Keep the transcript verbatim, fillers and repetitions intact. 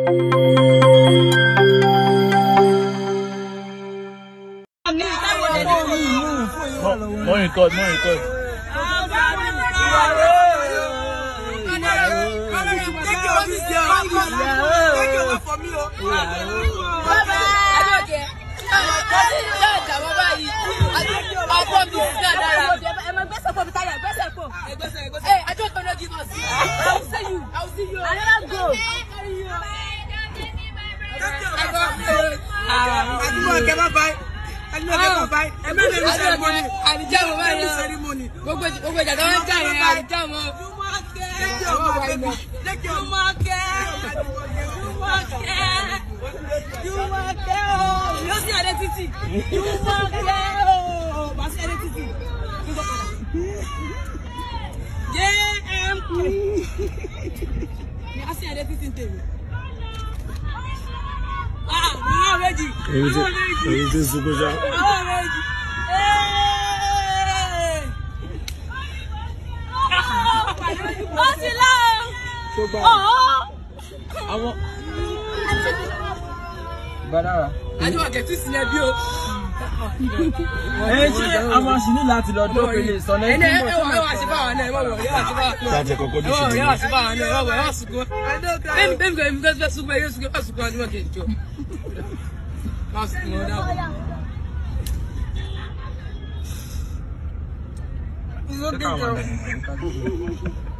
Money good, money good. Hey, I don't want to give us. I'll see you. I'll see you. I never go. I don't get my bike. I don't get my bike. I don't get my ceremony. I don't get my ceremony. Go go go go. I don't get my ceremony. You mark it. You mark it. You mark it. You see identity. You mark it. What's identity? Yeah, I'm kidding. I see identity in table. Ah, we are ready. We are ready. We are ready. Hey! What's it like? Oh! I want. Badara. I don't get to see the view. Eh, ṣé a máa ṣì ní láti lọ dó pele ìsọ̀nà ẹni ẹ wà ẹ wà sí báwa náà ẹ wà wọ ẹ wà sí báwa náà Ṣáàjẹ kọ́kọ́ dé sí ẹ wà sí báwa náà ẹ wà wọ ẹ wà sí kọ́ bẹ́ẹ̀ni bẹ́ẹ̀ni kò ẹ̀mí fẹ́ sùgbọ́n ẹ yóò sùgbọ́n ẹ sùgbọ́n ẹ kì í jọ má sùgbọ́n ọ dáwọ́. It's okay, girl.